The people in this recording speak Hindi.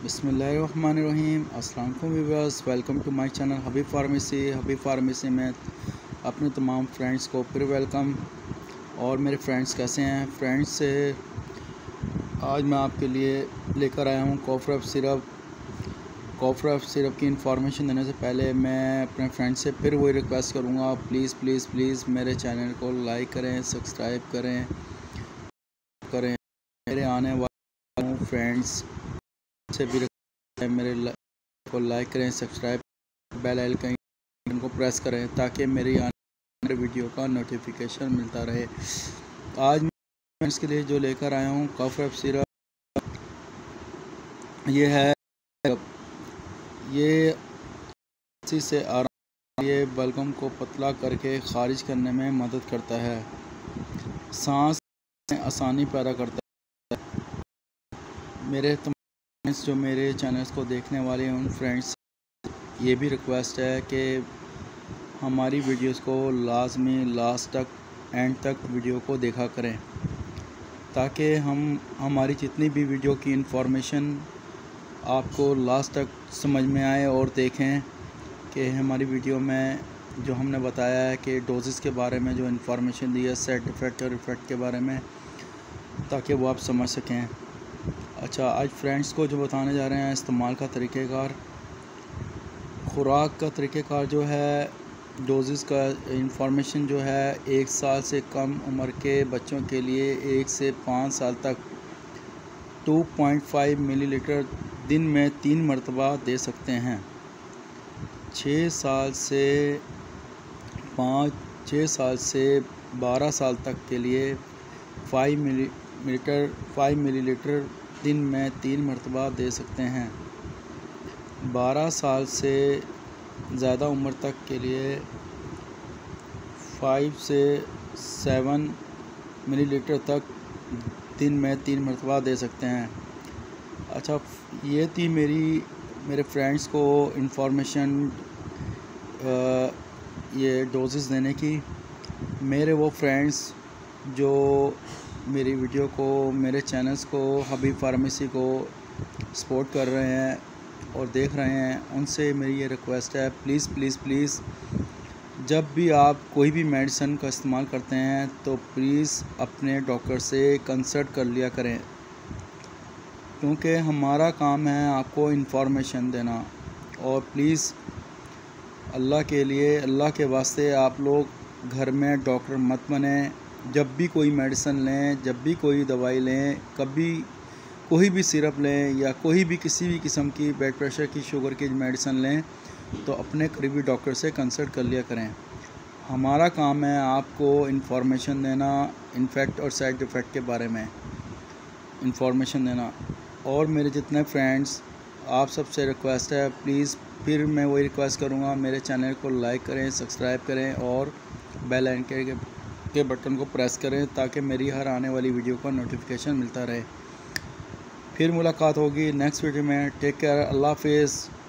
बिस्मिल्लाहिर्रहमानिर्रहीम। अस्सलाम वालेकुम viewers, welcome to my channel Habib pharmacy में अपने तमाम फ्रेंड्स को फिर वेलकम। और मेरे फ्रेंड्स कैसे हैं फ्रेंड्स से आज मैं आपके लिए लेकर आया हूँ कॉफ़रफ सिरप की इंफॉर्मेशन देने से पहले मैं अपने फ्रेंड्स से फिर वही रिक्वेस्ट करूँगा, प्लीज़ प्लीज़ प्लीज़ मेरे चैनल को लाइक करें, सब्सक्राइब करें मेरे आने वाले फ्रेंड्स से भी मेरे को लाइक करें, सब्सक्राइब, बेल आइकन को प्रेस करें ताकि मेरी आने वीडियो का नोटिफिकेशन मिलता रहे। आज मैं इसके लिए जो लेकर आया हूँ कॉफ़रफ सिरप, ये है ये इसी से आराम, ये बलगम को पतला करके खारिज करने में मदद करता है, सांस में आसानी पैदा करता है। मेरे जो मेरे चैनल्स को देखने वाले उन फ्रेंड्स ये भी रिक्वेस्ट है कि हमारी वीडियोस को लाजमी लास्ट तक एंड तक वीडियो को देखा करें ताकि हमारी जितनी भी वीडियो की इंफॉर्मेशन आपको लास्ट तक समझ में आए और देखें कि हमारी वीडियो में जो हमने बताया है कि डोजेस के बारे में जो इंफॉर्मेशन दी है, साइड इफ़ेक्ट और इफ़ेक्ट के बारे में, ताकि वो आप समझ सकें। अच्छा, आज फ्रेंड्स को जो बताने जा रहे हैं इस्तेमाल का तरीक़ेकार, खुराक का तरीक़ेकार जो है, डोजेस का इंफॉर्मेशन जो है, 1 साल से कम उम्र के बच्चों के लिए 1 से 5 साल तक 2.5 मिलीलीटर दिन में 3 मरतबा दे सकते हैं। 6 साल से 12 साल तक के लिए 5 मिलीलीटर दिन में 3 मरतबा दे सकते हैं। 12 साल से ज़्यादा उम्र तक के लिए 5 से 7 मिलीलीटर तक दिन में 3 मरतबा दे सकते हैं। अच्छा, ये थी मेरे फ्रेंड्स को इंफॉर्मेशन ये डोजेस देने की। मेरे वो फ्रेंड्स जो मेरी वीडियो को, मेरे चैनल्स को, हबीब फार्मेसी को सपोर्ट कर रहे हैं और देख रहे हैं, उनसे मेरी ये रिक्वेस्ट है, प्लीज़ प्लीज़ प्लीज़ जब भी आप कोई भी मेडिसिन का इस्तेमाल करते हैं तो प्लीज़ अपने डॉक्टर से कंसल्ट कर लिया करें, क्योंकि हमारा काम है आपको इंफॉर्मेशन देना। और प्लीज़ अल्लाह के लिए, अल्लाह के वास्ते आप लोग घर में डॉक्टर मत बने। जब भी कोई मेडिसिन लें, जब भी कोई दवाई लें, कभी कोई भी सिरप लें या कोई भी किसी भी किस्म की ब्लड प्रेशर की, शुगर की मेडिसिन लें तो अपने करीबी डॉक्टर से कंसल्ट कर लिया करें। हमारा काम है आपको इंफॉर्मेशन देना, इन्फेक्ट और साइड इफ़ेक्ट के बारे में इंफॉर्मेशन देना। और मेरे जितने फ्रेंड्स, आप सबसे रिक्वेस्ट है, प्लीज़ फिर मैं वही रिक्वेस्ट करूँगा, मेरे चैनल को लाइक करें, सब्सक्राइब करें और बेल आइकन के बटन को प्रेस करें ताकि मेरी हर आने वाली वीडियो का नोटिफिकेशन मिलता रहे। फिर मुलाकात होगी नेक्स्ट वीडियो में। टेक केयर, अल्लाह हाफिज़।